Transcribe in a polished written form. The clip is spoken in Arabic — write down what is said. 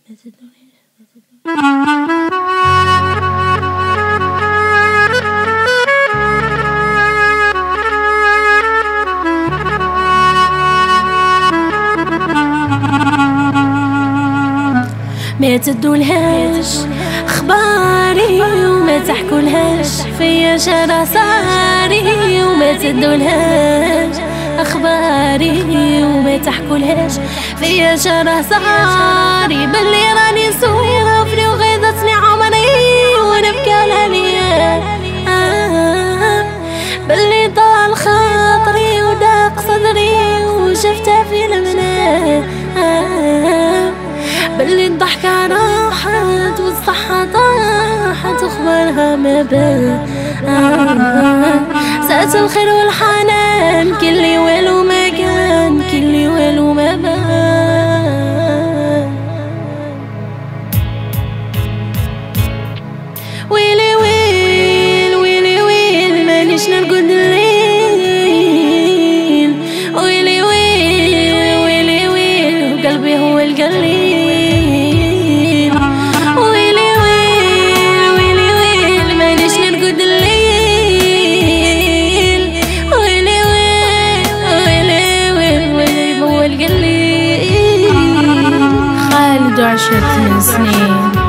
ما تدولهاش اخباري وما تحكولهاش فيا شرا صاري، وما تدولهاش اخباري وما تحكولهاش فيا شرا صاري، بلي راني سوفري وغيظتني عمري ونبكي على ليا، بلي طال خاطري وداق صدري وشفتها في المنام، بلي الضحكة راحت والصحة طاحت وخبرها ما بان، سأت الخير والحنان كلي والو ما كان، كلي والو ما بان. ويلي ويل ويلي ويل مانيش نرقد الليل، ويلي ويل ويلي ويل وقلبي هو القليل، خالد 10 سنين